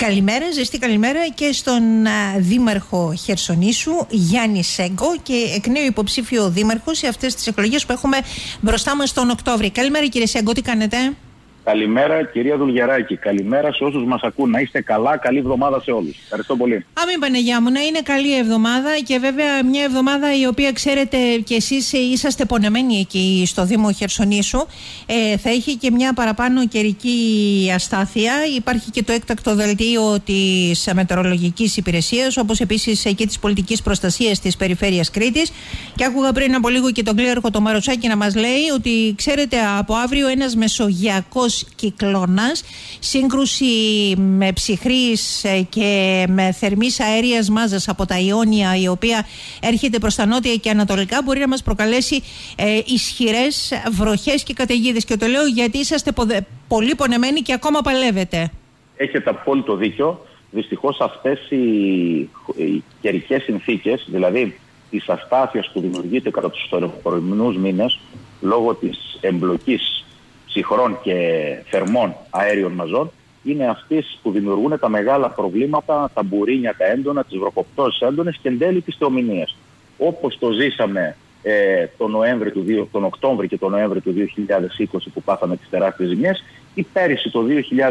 Καλημέρα, ζεστή καλημέρα και στον Δήμαρχο Χερσονήσου, Γιάννη Σέγκο, και εκ νέου υποψήφιο δήμαρχο σε αυτές τις εκλογές που έχουμε μπροστά μας τον Οκτώβρη. Καλημέρα, κύριε Σέγκο, τι κάνετε? Καλημέρα, κυρία Δουλγεράκη. Καλημέρα σε όσους μας ακούν. Να είστε καλά, καλή εβδομάδα σε όλους. Ευχαριστώ πολύ. Αμήν Παναγιά μου, να είναι καλή εβδομάδα, και βέβαια μια εβδομάδα η οποία, ξέρετε, και εσείς είσαστε πονεμένοι εκεί στο Δήμο Χερσονήσου. Θα έχει και μια παραπάνω καιρική αστάθεια. Υπάρχει και το έκτακτο δελτίο της μετεωρολογικής υπηρεσίας, όπως επίσης και της πολιτικής προστασίας της περιφέρειας Κρήτης. Και άκουγα πριν από λίγο και τον κλήραρχο τον Μαροτσάκη να μας λέει ότι, ξέρετε, από αύριο ένας μεσογειακός κυκλώνας, σύγκρουση με ψυχρής και με θερμής αέριας μάζας από τα Ιόνια, η οποία έρχεται προς τα νότια και ανατολικά, μπορεί να μας προκαλέσει ισχυρές βροχές και καταιγίδες. Και το λέω γιατί είσαστε πολύ πονεμένοι και ακόμα παλεύετε. Έχετε απόλυτο δίκιο. Δυστυχώς αυτές οι καιρικές συνθήκες, δηλαδή της αστάθειας που δημιουργείται κατά τους προηγούμενους μήνες λόγω της εμπλοκής ψυχρών και θερμών αέριων μαζών, είναι αυτές που δημιουργούν τα μεγάλα προβλήματα, τα μπουρίνια, τα έντονα, τις βροχοπτώσεις έντονες και εν τέλει τις θεομηνίες. Όπως το ζήσαμε τον Οκτώβρη και τον Νοέμβρη του 2020 που πάθαμε τις τεράστιες ζημιές, ή πέρυσι το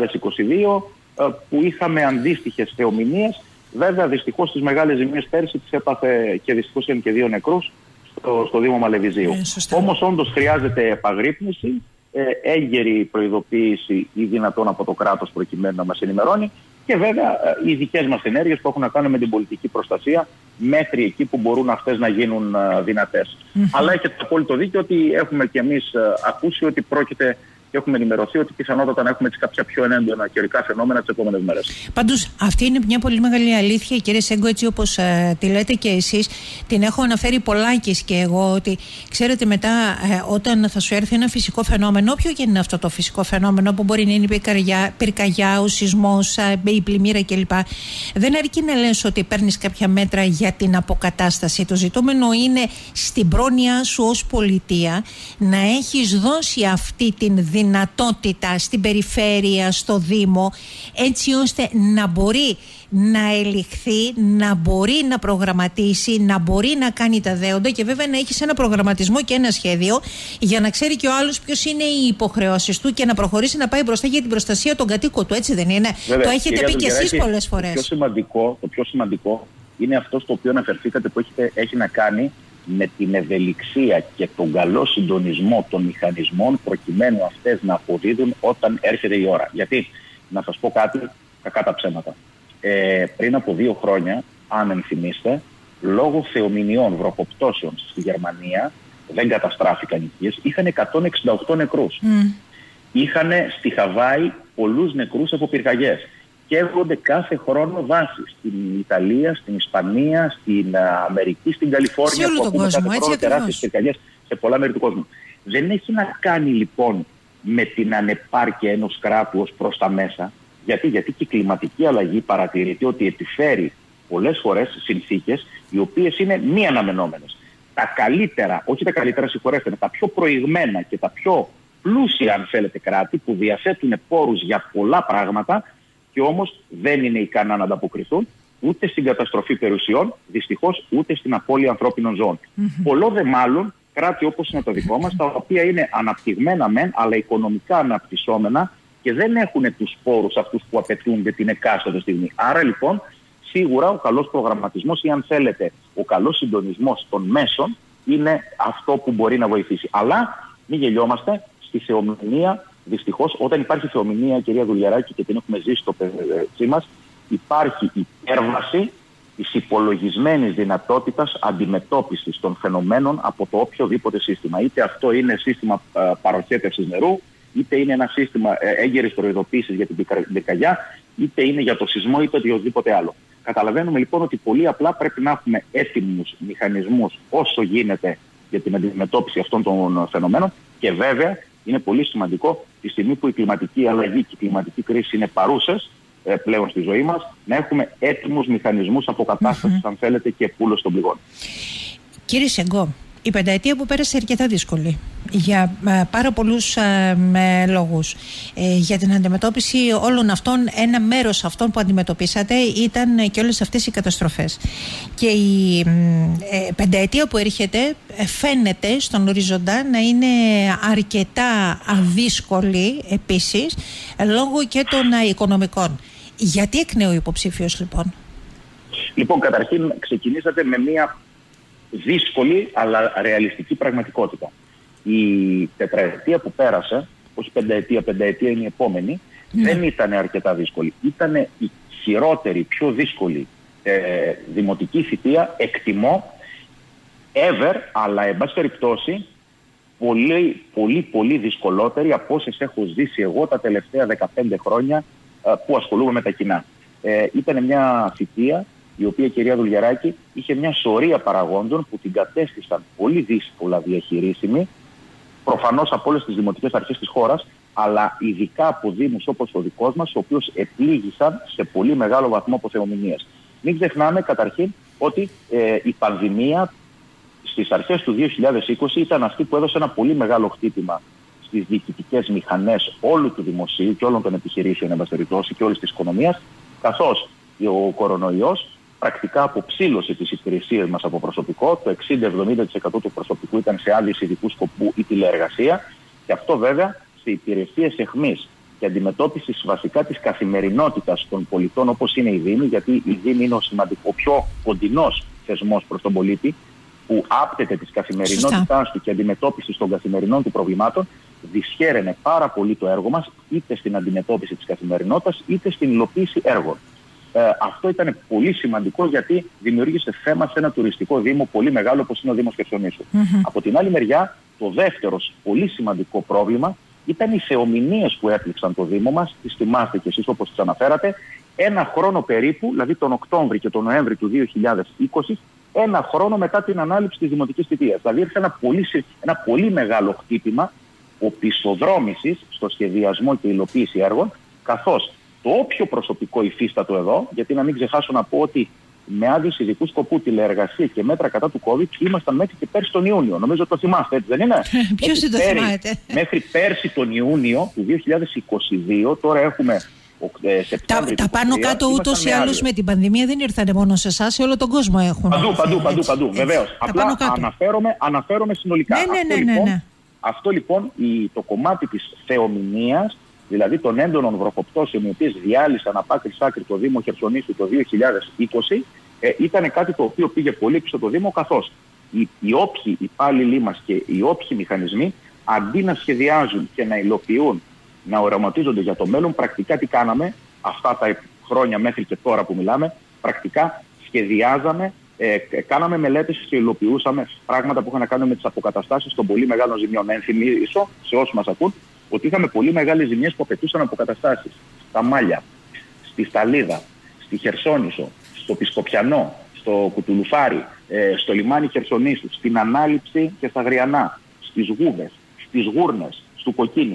2022 που είχαμε αντίστοιχες θεομηνίες. Βέβαια, δυστυχώς τις μεγάλες ζημιές πέρυσι τις έπαθε και δυστυχώς είχαν και 2 νεκρούς στο Δήμο Μαλεβιζίου. Όμως όντως χρειάζεται επαγρύπνηση, έγκαιρη προειδοποίηση ή δυνατόν από το κράτος προκειμένου να μας ενημερώνει, και βέβαια οι δικές μας ενέργειες που έχουν να κάνουν με την πολιτική προστασία μέχρι εκεί που μπορούν αυτές να γίνουν δυνατές. Αλλά έχετε απόλυτο δίκιο ότι έχουμε κι εμείς ακούσει ότι πρόκειται και έχουμε ενημερωθεί ότι πιθανότατα να έχουμε κάποια πιο έντονα καιρικά φαινόμενα τις επόμενες μέρες. Πάντως, αυτή είναι μια πολύ μεγάλη αλήθεια, κύριε Σέγκο, έτσι όπως τη λέτε και εσείς. Την έχω αναφέρει πολλάκις και εγώ, ότι ξέρετε, μετά όταν θα σου έρθει ένα φυσικό φαινόμενο, όποιο και είναι αυτό το φυσικό φαινόμενο, που μπορεί να είναι πυρκαγιά, ο σεισμός, η πλημμύρα κλπ., δεν αρκεί να λες ότι παίρνεις κάποια μέτρα για την αποκατάσταση. Το ζητούμενο είναι στην πρόνοια σου ως πολιτεία να έχεις δώσει αυτή την δυνατότητα στην περιφέρεια, στο Δήμο, έτσι ώστε να μπορεί να ελιχθεί, να μπορεί να προγραμματίσει, να μπορεί να κάνει τα δέοντα, και βέβαια να έχεις ένα προγραμματισμό και ένα σχέδιο για να ξέρει και ο άλλος ποιος είναι οι υποχρεώσεις του και να προχωρήσει να πάει μπροστά για την προστασία των κατοίκων του, έτσι δεν είναι? Βέβαια, το έχετε πει και εσείς πολλές φορές. Το πιο σημαντικό είναι αυτό στο οποίο αναφερθήκατε, που έχει να κάνει με την ευελιξία και τον καλό συντονισμό των μηχανισμών προκειμένου αυτές να αποδίδουν όταν έρχεται η ώρα. Γιατί, να σας πω κάτι, κακά τα ψέματα. Πριν από 2 χρόνια, αν ενθυμίστε, λόγω θεομηνιών, βροχοπτώσεων στη Γερμανία, δεν καταστράφηκαν οικίες, είχαν 168 νεκρούς. Είχαν στη Χαβάη πολλούς νεκρούς από πυρκαγιές. Καίγονται κάθε χρόνο βάσεις στην Ιταλία, στην Ισπανία, στην Αμερική, στην Καλιφόρνια. Σε όλο τον κόσμο, έτσι τεράστιες πυρκαγιές σε πολλά μέρη του κόσμου. Δεν έχει να κάνει λοιπόν με την ανεπάρκεια ενός κράτου ως προς τα μέσα. Γιατί και η κλιματική αλλαγή παρατηρείται ότι επιφέρει πολλές φορές συνθήκες οι οποίες είναι μη αναμενόμενες. Τα καλύτερα, όχι τα καλύτερα, συγχωρέστε με, τα πιο προηγμένα και τα πιο πλούσια, αν θέλετε, κράτη που διαθέτουν πόρους για πολλά πράγματα, και όμως δεν είναι ικανά να ανταποκριθούν ούτε στην καταστροφή περιουσιών, δυστυχώς, ούτε στην απώλεια ανθρώπινων ζώων. Πολλό δε μάλλον κράτη όπως είναι το δικό μας, τα οποία είναι αναπτυγμένα μεν, αλλά οικονομικά αναπτυσσόμενα και δεν έχουν τους πόρους αυτούς που απαιτούνται την εκάστοτε στιγμή. Άρα λοιπόν, σίγουρα ο καλός προγραμματισμός, ή αν θέλετε, ο καλός συντονισμός των μέσων είναι αυτό που μπορεί να βοηθήσει. Αλλά μην γελιόμαστε, στη θεομηνία. Δυστυχώς, όταν υπάρχει θεομηνία, κυρία Δουλγεράκη, και την έχουμε ζήσει στο παιδί μας, υπάρχει υπέρβαση της υπολογισμένης δυνατότητας αντιμετώπισης των φαινομένων από το οποιοδήποτε σύστημα. Είτε αυτό είναι σύστημα παροχέτευσης νερού, είτε είναι ένα σύστημα έγκαιρης προειδοποίησης για την πυρκαγιά, είτε είναι για το σεισμό, είτε οτιδήποτε άλλο. Καταλαβαίνουμε λοιπόν ότι πολύ απλά πρέπει να έχουμε έτοιμους μηχανισμούς όσο γίνεται για την αντιμετώπιση αυτών των φαινομένων, και βέβαια είναι πολύ σημαντικό τη στιγμή που η κλιματική αλλαγή και η κλιματική κρίση είναι παρούσες πλέον στη ζωή μας, να έχουμε έτοιμους μηχανισμούς αποκατάστασης, αν θέλετε, και πούλος των πληγών. Κύριε Σέγκο, η πενταετία που πέρασε αρκετά δύσκολη. για πάρα πολλούς λόγους. Για την αντιμετώπιση όλων αυτών, ένα μέρος αυτών που αντιμετωπίσατε ήταν και όλες αυτές οι καταστροφές. Και η πενταετία που έρχεται φαίνεται στον οριζοντά να είναι αρκετά αδύσκολη επίσης, λόγω και των οικονομικών. Γιατί εκ νέου υποψήφιος λοιπόν? Λοιπόν, καταρχήν ξεκινήσατε με μια δύσκολη αλλά ρεαλιστική πραγματικότητα. Η τετραετία που πέρασε, όχι πενταετία είναι η επόμενη, δεν ήταν αρκετά δύσκολη. Ήταν η χειρότερη, πιο δύσκολη δημοτική θητεία, εκτιμώ, ever, αλλά εν πάση περιπτώσει πολύ δυσκολότερη από όσες έχω ζήσει εγώ τα τελευταία 15 χρόνια που ασχολούμαι με τα κοινά. Ήταν μια θητεία η οποία, κυρία Δουλγεράκη, είχε μια σωρία παραγόντων που την κατέστησαν πολύ δύσκολα διαχειρίσιμη, προφανώς από όλες τις δημοτικές αρχές της χώρας, αλλά ειδικά από δήμους όπως ο δικός μας, ο οποίος επλήγησαν σε πολύ μεγάλο βαθμό από θεομηνίες. Μην ξεχνάμε καταρχήν ότι η πανδημία στις αρχές του 2020 ήταν αυτή που έδωσε ένα πολύ μεγάλο χτύπημα στις διοικητικές μηχανές όλου του δημοσίου και όλων των επιχειρήσεων, εν πάση περιπτώσει, και όλης της οικονομίας, καθώς ο κορονοϊός πρακτικά αποψήλωσε τις υπηρεσίες μας από προσωπικό. Το 60-70% του προσωπικού ήταν σε άδειες ειδικού σκοπού ή τηλεεργασία, και αυτό βέβαια σε υπηρεσίες αιχμής και αντιμετώπισης βασικά της καθημερινότητας των πολιτών, όπως είναι η Δήμη, γιατί η Δήμη είναι ο πιο κοντινός θεσμός προς τον πολίτη, που άπτεται της καθημερινότητάς του και αντιμετώπισης των καθημερινών του προβλημάτων. Δυσχέραινε πάρα πολύ το έργο μας, είτε στην αντιμετώπιση της καθημερινότητας, είτε στην υλοποίηση έργων. Αυτό ήταν πολύ σημαντικό, γιατί δημιούργησε θέμα σε ένα τουριστικό δήμο πολύ μεγάλο όπως είναι ο Δήμος Χερσονήσου. Από την άλλη μεριά, το δεύτερο πολύ σημαντικό πρόβλημα ήταν οι θεομηνίες που έπληξαν το Δήμο μας. Τις θυμάστε κι εσείς όπως τις αναφέρατε. Ένα χρόνο περίπου, δηλαδή τον Οκτώβρη και τον Νοέμβρη του 2020, ένα χρόνο μετά την ανάληψη της δημοτικής θητείας. Δηλαδή ήρθε ένα πολύ μεγάλο χτύπημα οπισθοδρόμησης στο σχεδιασμό και υλοποίηση έργων, καθώς το όποιο προσωπικό υφίστατο εδώ, γιατί να μην ξεχάσω να πω ότι με άδειες ειδικού σκοπού, τηλεεργασία και μέτρα κατά του COVID ήμασταν μέχρι και πέρσι τον Ιούνιο. Νομίζω το θυμάστε, έτσι δεν είναι? Ποιος δεν το θυμάται? Μέχρι πέρσι τον Ιούνιο του 2022, τώρα έχουμε Σεπτέμβρη. Τα πάνω κάτω ούτως ή άλλως με την πανδημία δεν ήρθανε μόνο σε εσάς, σε όλο τον κόσμο έχουν. Παντού, βεβαίως. Απλά αναφέρομαι συνολικά. Ναι. Αυτό λοιπόν το κομμάτι της θεομηνίας, δηλαδή των έντονων βροχοπτώσεων, οι οποίες διάλυσαν από άκρη σ' άκρη το Δήμο Χερσονήσου το 2020, ήταν κάτι το οποίο πήγε πολύ πίσω το Δήμο, καθώς οι όποιοι υπάλληλοι μας και οι όποιοι μηχανισμοί, αντί να σχεδιάζουν και να υλοποιούν, να οραματίζονται για το μέλλον, πρακτικά τι κάναμε αυτά τα χρόνια μέχρι και τώρα που μιλάμε? Πρακτικά σχεδιάζαμε, κάναμε μελέτες και υλοποιούσαμε πράγματα που είχαν να κάνουν με τις αποκαταστάσεις των πολύ μεγάλων ζημιών. Να ενθυμίσω σε όσους μας ακούν ότι είχαμε πολύ μεγάλες ζημιές που απαιτούσαν αποκαταστάσεις στα Μάλια, στη Σταλίδα, στη Χερσόνησο, στο Πισκοπιανό, στο Κουτουλουφάρι, στο λιμάνι Χερσονήσου, στην Ανάληψη και στα Αγριανά, στις Γούβες, στις Γούρνες, στο Κοκκίνι.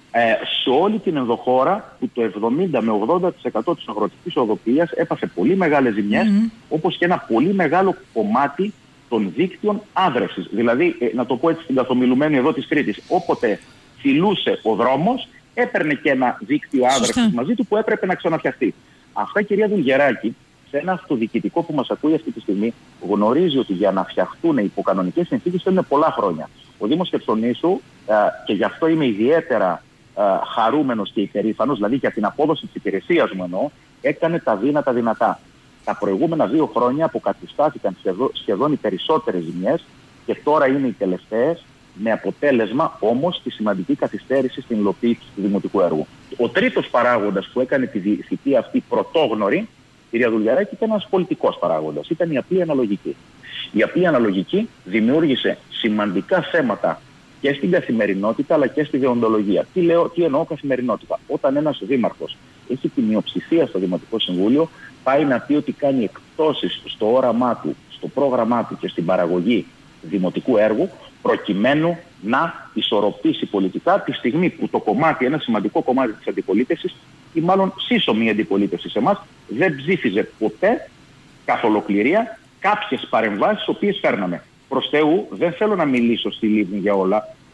Σε όλη την ενδοχώρα, που το 70 με 80% της αγροτικής οδοποιίας έπαθε πολύ μεγάλες ζημιές, όπως και ένα πολύ μεγάλο κομμάτι των δίκτυων άδρευσης. Δηλαδή, να το πω έτσι στην καθομιλουμένη εδώ της Κρήτης, όποτε φιλούσε ο δρόμος, έπαιρνε και ένα δίκτυο άδρευσης μαζί του που έπρεπε να ξαναφτιαχτεί. Αυτά, κυρία Δουλγεράκη, σε ένα αυτοδιοικητικό που μας ακούει αυτή τη στιγμή, γνωρίζει ότι για να φτιαχτούν υποκανονικές συνθήκες θέλουν πολλά χρόνια. Ο Δήμος Χερσονήσου, και γι' αυτό είμαι ιδιαίτερα χαρούμενος και υπερήφανος, δηλαδή για την απόδοση της υπηρεσίας μου εννοώ, έκανε τα δύνατα δυνατά. Τα προηγούμενα 2 χρόνια αποκαταστάθηκαν σχεδόν οι περισσότερες ζημιές και τώρα είναι οι τελευταίες, με αποτέλεσμα όμως τη σημαντική καθυστέρηση στην υλοποίηση του δημοτικού έργου. Ο τρίτος παράγοντας που έκανε τη θητεία αυτή πρωτόγνωρη, κυρία Δουλγεράκη, ήταν ένας πολιτικός παράγοντας. Ήταν η απλή αναλογική. Η απλή αναλογική δημιούργησε σημαντικά θέματα και στην καθημερινότητα αλλά και στη δεοντολογία. Τι εννοώ καθημερινότητα? Όταν ένας δήμαρχος έχει τη μειοψηφία στο Δημοτικό Συμβούλιο, πάει να πει ότι κάνει εκπτώσεις στο όραμά του, στο πρόγραμμά του και στην παραγωγή δημοτικού έργου, προκειμένου να ισορροπήσει πολιτικά τη στιγμή που το κομμάτι, ένα σημαντικό κομμάτι της αντιπολίτευσης, ή μάλλον σύσσωμη αντιπολίτευση σε εμάς, δεν ψήφιζε ποτέ καθ' ολοκληρία κάποιες παρεμβάσεις τις οποίες φέρναμε. Προς Θεού, δεν θέλω να μιλήσω στη Λίμνη για όλα.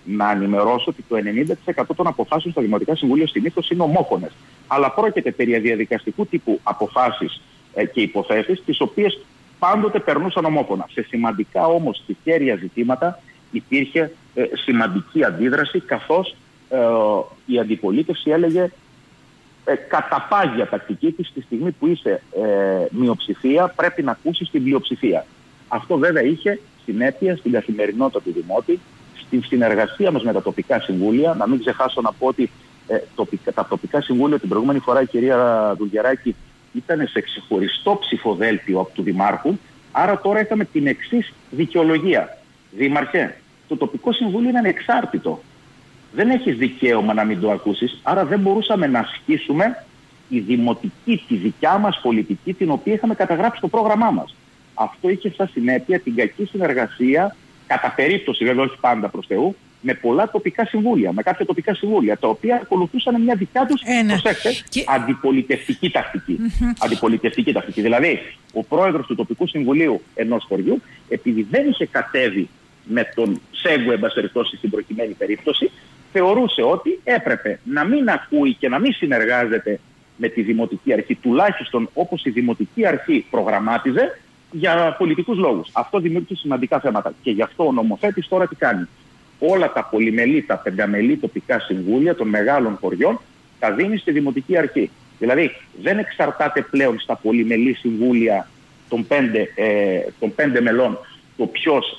να ενημερώσω ότι το 90% των αποφάσεων στα Δημοτικά Συμβούλια συνήθως είναι ομόφωνες. Αλλά πρόκειται περί διαδικαστικού τύπου αποφάσεις και υποθέσεις, τις οποίες πάντοτε περνούσαν ομόφωνα. Σε σημαντικά όμως και κέρια ζητήματα υπήρχε σημαντική αντίδραση, καθώς η αντιπολίτευση έλεγε κατά πάγια τακτική της, στη στιγμή που είσαι μειοψηφία πρέπει να ακούσεις την πλειοψηφία. Αυτό βέβαια είχε συνέπεια στην καθημερινότητα του Δημότη, στην συνεργασία μας με τα τοπικά συμβούλια. Να μην ξεχάσω να πω ότι τα τοπικά συμβούλια την προηγούμενη φορά, η κυρία Δουλγεράκη, ήταν σε ξεχωριστό ψηφοδέλτιο του Δημάρχου. Άρα τώρα είχαμε την εξής δικαιολογία. Δήμαρχε, το τοπικό συμβούλιο είναι ανεξάρτητο. Δεν έχεις δικαίωμα να μην το ακούσεις, άρα δεν μπορούσαμε να ασκήσουμε η δημοτική, τη δικιά μας πολιτική, την οποία είχαμε καταγράψει στο πρόγραμμά μας. Αυτό είχε σαν συνέπεια την κακή συνεργασία, κατά περίπτωση βέβαια όχι πάντα προς Θεού, με πολλά τοπικά συμβούλια, με κάποια τοπικά συμβούλια, τα οποία ακολουθούσαν μια δικιά τους, αντιπολιτευτική τακτική. Αντιπολιτευτική τακτική. Δηλαδή, ο πρόεδρος του τοπικού συμβουλίου ενός χωριού, επειδή δεν είχε κατέβει με τον Σέγκο, εμπασχευτώσει στην προκειμένη περίπτωση, θεωρούσε ότι έπρεπε να μην ακούει και να μην συνεργάζεται με τη Δημοτική Αρχή, τουλάχιστον όπως η Δημοτική Αρχή προγραμμάτιζε, για πολιτικούς λόγους. Αυτό δημιούργησε σημαντικά θέματα. Και γι' αυτό ο νομοθέτης τώρα τι κάνει? Όλα τα πολυμελή, τα πενταμελή τοπικά συμβούλια των μεγάλων χωριών τα δίνει στη Δημοτική Αρχή. Δηλαδή δεν εξαρτάται πλέον στα πολυμελή συμβούλια των 5 μελών το ποιος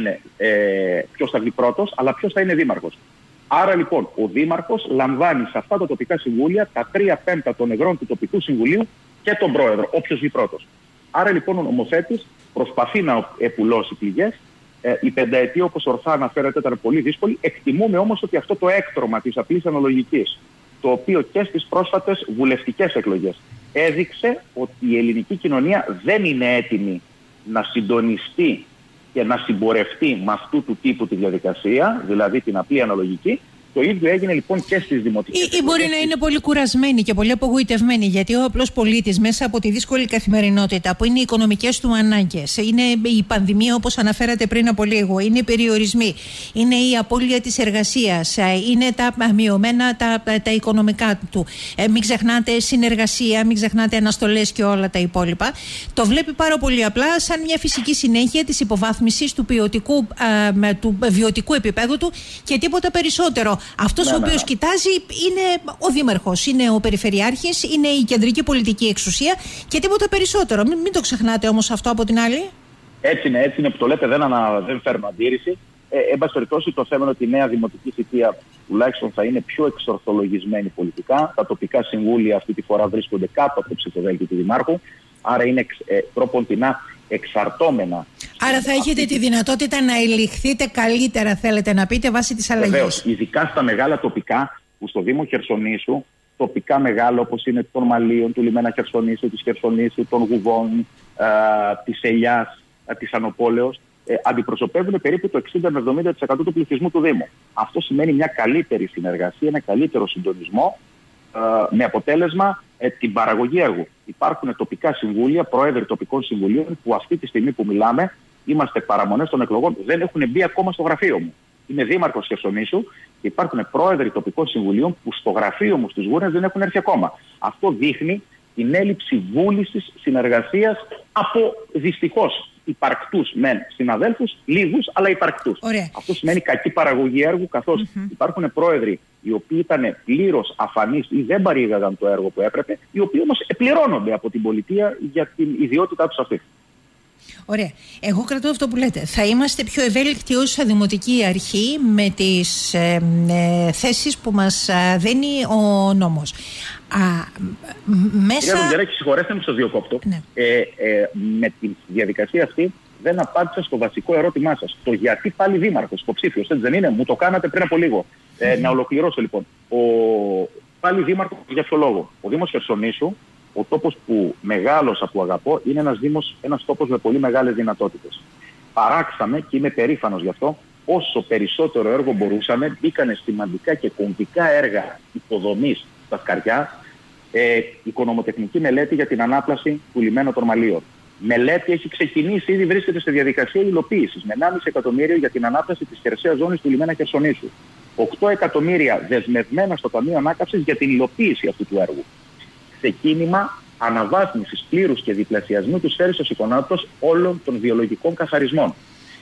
θα βγει πρώτος, αλλά ποιος θα είναι δήμαρχος. Άρα λοιπόν ο δήμαρχος λαμβάνει σε αυτά τα τοπικά συμβούλια τα 3/5 των ευρών του τοπικού συμβουλίου και τον πρόεδρο, όποιος βγει πρώτος. Άρα λοιπόν ο νομοθέτης προσπαθεί να επουλώσει πληγές. Η πενταετία, όπως ορθά αναφέρεται, ήταν πολύ δύσκολη. Εκτιμούμε όμως ότι αυτό το έκτρωμα της απλής αναλογικής, το οποίο και στις πρόσφατες βουλευτικές εκλογές έδειξε ότι η ελληνική κοινωνία δεν είναι έτοιμη να συντονιστεί και να συμπορευτεί με αυτού του τύπου τη διαδικασία, δηλαδή την απλή αναλογική. Το ίδιο έγινε λοιπόν και στις δημοτικές εκλογές. Ή μπορεί να είναι πολύ κουρασμένοι και πολύ απογοητευμένοι, γιατί ο απλός πολίτης μέσα από τη δύσκολη καθημερινότητα που είναι οι οικονομικές του ανάγκες, είναι η πανδημία όπως αναφέρατε πριν από λίγο, είναι οι περιορισμοί, είναι η απώλεια της εργασίας, είναι τα μειωμένα τα οικονομικά του. Μην ξεχνάτε συνεργασία, μην ξεχνάτε αναστολές και όλα τα υπόλοιπα. Το βλέπει πάρα πολύ απλά σαν μια φυσική συνέχεια της υποβάθμισης του βιωτικού επίπεδου του και τίποτα περισσότερο. Αυτός ο οποίος κοιτάζει είναι ο δήμαρχος, είναι ο περιφερειάρχης, είναι η κεντρική πολιτική εξουσία και τίποτα περισσότερο. Μην το ξεχνάτε όμως αυτό από την άλλη. Έτσι είναι που το λέτε, δεν φέρνω αντίρρηση. Εν πάση περιπτώσει, το θέμα είναι ότι η νέα δημοτική θητεία τουλάχιστον θα είναι πιο εξορθολογισμένη πολιτικά. Τα τοπικά συμβούλια αυτή τη φορά βρίσκονται κάτω από το ψηφοδέλτιο του Δημάρχου, άρα είναι τρόποντινά εξαρτώμενα. Άρα θα έχετε τη δυνατότητα να ελιχθείτε καλύτερα, θέλετε να πείτε, βάσει της αλλαγής. Βεβαίως, ειδικά στα μεγάλα τοπικά, που στο Δήμο Χερσονήσου, τοπικά μεγάλα όπως είναι των Μαλίων, του Λιμένα Χερσονήσου, της Χερσονήσου, των Γουβών, της Ελιάς, της Ανοπόλεως, αντιπροσωπεύουν περίπου το 60 με 70% του πληθυσμού του Δήμου. Αυτό σημαίνει μια καλύτερη συνεργασία, ένα καλύτερο συντονισμό, με αποτέλεσμα την παραγωγή έργου. Υπάρχουν τοπικά συμβούλια, πρόεδροι τοπικών συμβουλίων, που αυτή τη στιγμή που μιλάμε, είμαστε παραμονές των εκλογών, δεν έχουν μπει ακόμα στο γραφείο μου. Είμαι δήμαρχος Χερσονήσου και υπάρχουν πρόεδροι τοπικών συμβουλίων που στο γραφείο μου στις Γούρνες δεν έχουν έρθει ακόμα. Αυτό δείχνει την έλλειψη βούλησης συνεργασίας από δυστυχώς υπαρκτούς συναδέλφους, λίγους αλλά υπαρκτούς. Αυτό σημαίνει κακή παραγωγή έργου, καθώς υπάρχουν πρόεδροι οι οποίοι ήταν πλήρως αφανείς ή δεν παρήγαγαν το έργο που έπρεπε, οι οποίοι όμως επληρώνονται από την πολιτεία για την ιδιότητά τους αυτή. Ωραία. Εγώ κρατώ αυτό που λέτε. Θα είμαστε πιο ευέλικτοι ως δημοτική αρχή με τις θέσεις που μας δίνει ο νόμος. Κυρία Δουλγεράκη, συγχωρέστε με στο διακόπτω. Ναι. Με τη διαδικασία αυτή δεν απάντησα στο βασικό ερώτημά σας. Το γιατί πάλι δήμαρχος, υποψήφιος, έτσι δεν είναι? Μου το κάνατε πριν από λίγο. Να ολοκληρώσω λοιπόν. Πάλι δήμαρχος για ποιο λόγο? Ο Δήμος Χερσονήσου, ο τόπος που μεγάλωσα, που αγαπώ, είναι ένας τόπος με πολύ μεγάλες δυνατότητες. Παράξαμε, και είμαι περήφανος γι' αυτό, όσο περισσότερο έργο μπορούσαμε. Μπήκανε σημαντικά και κομβικά έργα υποδομής στα Σκαριά, οικονομοτεχνική μελέτη για την ανάπλαση του λιμένα των Μαλίων. Μελέτη έχει ξεκινήσει, ήδη βρίσκεται σε διαδικασία υλοποίησης, με 1,5 εκατομμύριο για την ανάπτυξη της χερσαίας ζώνης του λιμένα Χερσονήσου. 8 εκατομμύρια δεσμευμένα στο Ταμείο Ανάκαμψης για την υλοποίηση αυτού του έργου. Ξεκίνημα αναβάθμισης πλήρους και διπλασιασμού του στέρησος εικονότητας όλων των βιολογικών καθαρισμών.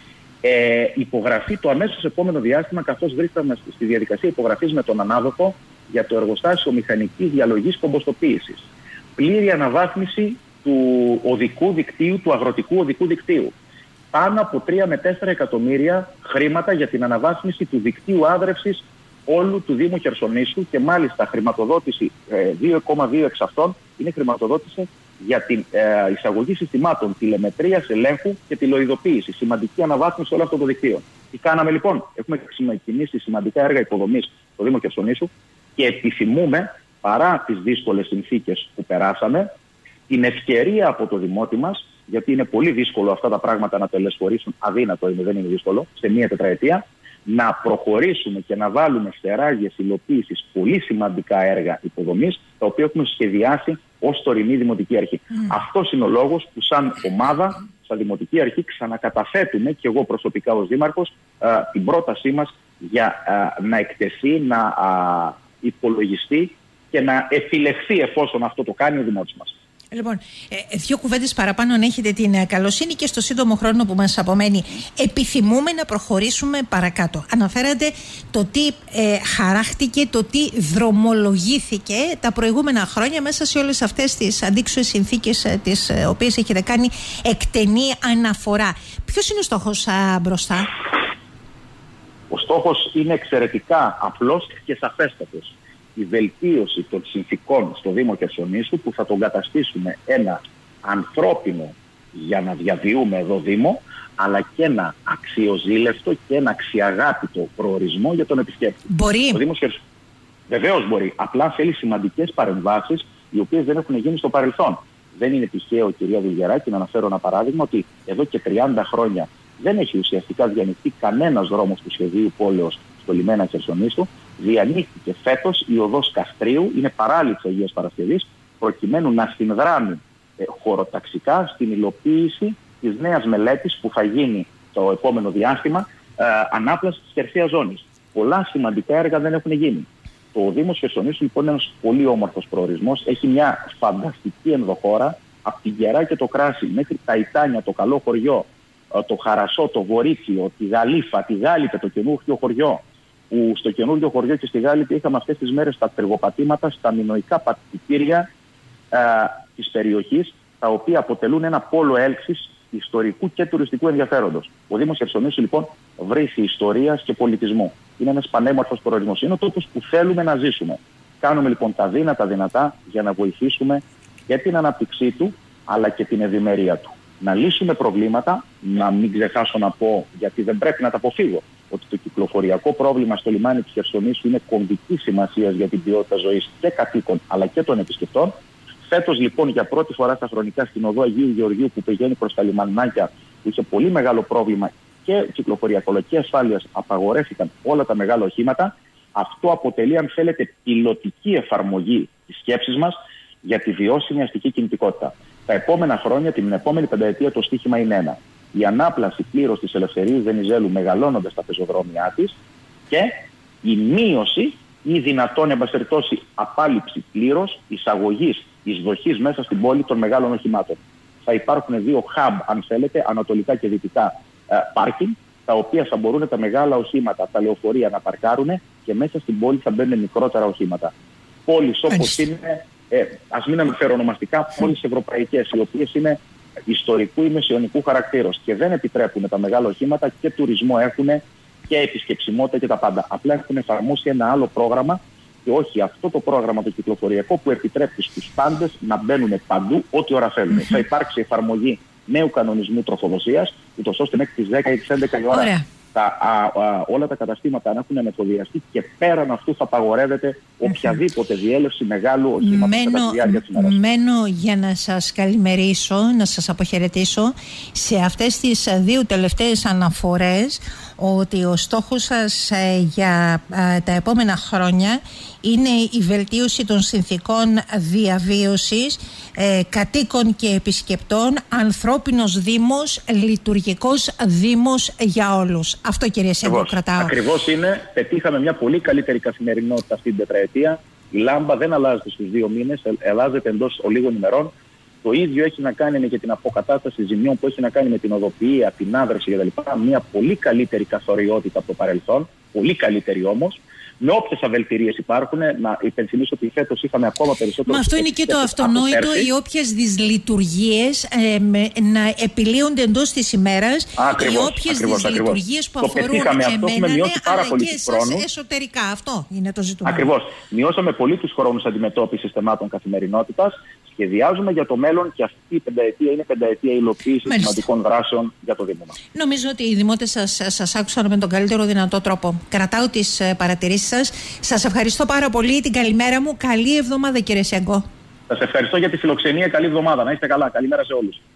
Υπογραφή το αμέσως επόμενο διάστημα, καθώς βρίσκαμε στη διαδικασία υπογραφής με τον ανάδοχο για το εργοστάσιο μηχανικής διαλογής κομποστοποίησης. Πλήρη αναβάθμιση του οδικού δικτύου, του αγροτικού οδικού δικτύου. Πάνω από 3 με 4 εκατομμύρια χρήματα για την αναβάθμιση του δικτύου άδρευσης όλου του Δήμου Χερσονήσου και μάλιστα χρηματοδότηση 2,2 εξ αυτών είναι χρηματοδότηση για την εισαγωγή συστημάτων τηλεμετρίας, ελέγχου και τηλεοειδοποίηση. Σημαντική αναβάθμιση όλων αυτών των δικτύων. Τι κάναμε λοιπόν? Έχουμε ξεκινήσει σημαντικά έργα υποδομής στο Δήμο Χερσονήσου και επιθυμούμε, παρά τις δύσκολες συνθήκες που περάσαμε, την ευκαιρία από το δημότη μας, γιατί είναι πολύ δύσκολο αυτά τα πράγματα να τελεσφορήσουν, αδύνατο είναι, δεν είναι δύσκολο, σε μία τετραετία, να προχωρήσουμε και να βάλουμε σε ράγες υλοποίησης πολύ σημαντικά έργα υποδομής, τα οποία έχουμε σχεδιάσει ως τωρινή Δημοτική Αρχή. Αυτός είναι ο λόγος που σαν ομάδα, σαν Δημοτική Αρχή, ξανακαταθέτουμε και εγώ προσωπικά ως Δήμαρχος την πρότασή μας για να εκτεθεί, να υπολογιστεί και να επιλεχθεί, εφόσον αυτό το κάνει ο Δημότης μας. Λοιπόν, 2 κουβέντες παραπάνω αν έχετε την καλοσύνη και στο σύντομο χρόνο που μας απομένει. Επιθυμούμε να προχωρήσουμε παρακάτω. Αναφέρατε το τι χαράχτηκε, το τι δρομολογήθηκε τα προηγούμενα χρόνια μέσα σε όλες αυτές τις αντίξωες συνθήκες τις οποίες έχετε κάνει εκτενή αναφορά. Ποιος είναι ο στόχος μπροστά? Ο στόχος είναι εξαιρετικά απλός και σαφέστατος. Η βελτίωση των συνθηκών στο Δήμο Χερσονήσου, που θα τον καταστήσουμε ένα ανθρώπινο για να διαβιούμε εδώ Δήμο, αλλά και ένα αξιοζήλευτο και ένα αξιαγάπητο προορισμό για τον επισκέπτη. Μπορεί. Ο Δήμος βεβαίως μπορεί. Απλά θέλει σημαντικές παρεμβάσεις, οι οποίες δεν έχουν γίνει στο παρελθόν. Δεν είναι τυχαίο, κυρία Βουλγεράκη, να αναφέρω ένα παράδειγμα, ότι εδώ και 30 χρόνια δεν έχει ουσιαστικά διανοηθεί κανένας δρόμος του σχεδίου πόλεως στο λιμένα Χερσονήσου. Διανοίχθηκε φέτος η οδός Καστρίου, είναι παράλληλη της Αγίας Παρασκευής, προκειμένου να συνδράμει χωροταξικά στην υλοποίηση της νέας μελέτης που θα γίνει το επόμενο διάστημα ανάπλαση της χερσαίας ζώνης. Πολλά σημαντικά έργα δεν έχουν γίνει. Το Δήμος Χερσονήσου λοιπόν είναι ένας πολύ όμορφος προορισμός. Έχει μια φανταστική ενδοχώρα, από την Γερά και το Κράσι μέχρι τα Ιτάνια, το Καλό Χωριό, το Χαρασό, το Βορύκιο, τη Γαλήφα, τη Γάλυπε, το καινούργιο χωριό. Που στο καινούργιο χωριό και στη Γάλυπη είχαμε αυτές τις μέρες τα τριγοπατήματα στα μινοϊκά πατητήρια της περιοχής, τα οποία αποτελούν ένα πόλο έλξης ιστορικού και τουριστικού ενδιαφέροντος. Ο Δήμος Χερσονήσου λοιπόν βρήθη ιστορίας και πολιτισμού. Είναι ένας πανέμορφος προορισμός. Είναι ο τόπος που θέλουμε να ζήσουμε. Κάνουμε λοιπόν τα δυνατά για να βοηθήσουμε και την ανάπτυξή του, αλλά και την ευημερία του. Να λύσουμε προβλήματα, να μην ξεχάσω να πω, γιατί δεν πρέπει να τα αποφύγω, ότι το κυκλοφοριακό πρόβλημα στο λιμάνι της Χερσονήσου είναι κομβική σημασία για την ποιότητα ζωής και κατοίκων αλλά και των επισκεπτών. Φέτος λοιπόν για πρώτη φορά στα χρονικά στην οδό Αγίου Γεωργίου που πηγαίνει προς τα λιμανάκια, που είχε πολύ μεγάλο πρόβλημα και κυκλοφοριακό και ασφάλειας, απαγορεύτηκαν όλα τα μεγάλα οχήματα. Αυτό αποτελεί, αν θέλετε, πιλωτική εφαρμογή της σκέψης μας για τη βιώσιμη αστική κινητικότητα. Τα επόμενα χρόνια, την επόμενη πενταετία, το στίχημα είναι ένα. Η ανάπλαση πλήρως της Ελευθερίας Βενιζέλου μεγαλώνοντας τα πεζοδρόμια της και η μείωση ή δυνατόν εμπαστερτώσει απάλληψη πλήρως εισαγωγής, εισδοχής μέσα στην πόλη των μεγάλων οχημάτων. Θα υπάρχουν 2 hub, αν θέλετε, ανατολικά και δυτικά πάρκινγκ, τα οποία θα μπορούν τα μεγάλα οχήματα, τα λεωφορεία να παρκάρουν και μέσα στην πόλη θα μπαίνουν μικρότερα οχήματα. Πόλεις όπως είναι, ας μην αναφέρω ονομαστικά, πόλεις ευρωπαϊκές, οι οποίες είναι ιστορικού ή μεσαιωνικού χαρακτήρος και δεν επιτρέπουν τα μεγάλα οχήματα και τουρισμό έχουν και επισκεψιμότητα και τα πάντα. Απλά έχουν εφαρμόσει ένα άλλο πρόγραμμα και όχι αυτό το πρόγραμμα το κυκλοφοριακό που επιτρέπει στους πάντες να μπαίνουν παντού ό,τι ώρα θέλουν. Θα υπάρξει εφαρμογή νέου κανονισμού τροφοδοσίας, ούτως ώστε μέχρι τις 10 ή τις 11 η ώρα όλα τα καταστήματα να έχουν ανεφοδιαστεί και πέραν αυτού θα απαγορεύεται οποιαδήποτε διέλευση μεγάλου οχήματος κατά τη διάρκεια της ημέρας. Μένω για να σας καλημερίσω, να σας αποχαιρετήσω σε αυτές τις 2 τελευταίες αναφορές ότι ο στόχος σας για τα επόμενα χρόνια είναι η βελτίωση των συνθηκών διαβίωσης κατοίκων και επισκεπτών, ανθρώπινος δήμος, λειτουργικός δήμος για όλους. Αυτό, κύριε Σέγκο, κρατάω. Ακριβώς είναι. Πετύχαμε μια πολύ καλύτερη καθημερινότητα αυτή την τετραετία. Η λάμπα δεν αλλάζεται στους 2 μήνες, αλλάζεται εντός λίγων ημερών. Το ίδιο έχει να κάνει και την αποκατάσταση ζημιών που έχει να κάνει με την οδοποιία, την άδραση κτλ. Μια πολύ καλύτερη καθοριότητα από το παρελθόν, πολύ καλύτερη όμως. Με όποιες αβελτηρίες υπάρχουν, να υπενθυμίσω ότι φέτος είχαμε ακόμα περισσότερο. Μα αυτό είναι και το αυτονόητο, οι όποιες δυσλειτουργίες να επιλύονται εντός της ημέρας, οι όποιες δυσλειτουργίες που αφορούν εμένα, αλλά και εσάς εσωτερικά. Αυτό είναι το ζητούμενο. Ακριβώς. Μειώσαμε πολύ τους χρόνους αντιμετώπισης θεμάτων καθημερινότητας. Σχεδιάζουμε για το μέλλον και αυτή η πενταετία είναι πενταετία υλοποίησης σημαντικών δράσεων για το Δήμο μας. Νομίζω ότι οι δημότες σας άκουσαν με τον καλύτερο δυνατό τρόπο. Κρατάω τις παρατηρήσεις σας. Σας ευχαριστώ πάρα πολύ. Την καλημέρα μου. Καλή εβδομάδα, κύριε Σέγκο. Σας ευχαριστώ για τη φιλοξενία. Καλή εβδομάδα. Να είστε καλά. Καλημέρα σε όλους.